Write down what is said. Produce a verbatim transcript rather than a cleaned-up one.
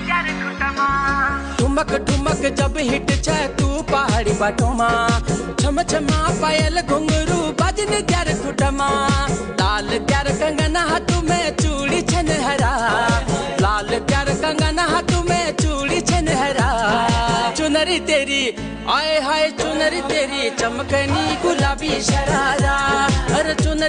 ठुमक ठुमक जब हिट छ तू पहाड़ी बाटोमा, छम छमा पायल घुंघरू बजन त्यार खुटमा। लाल प्यार कंगना हाथ में चूड़ी छन हरा, लाल प्यार कंगना हाथ में चूड़ी छन हरा। चुनरी तेरी आए हाय चुनरी तेरी चमकनी गुलाबी शरारा, अरे चुनरी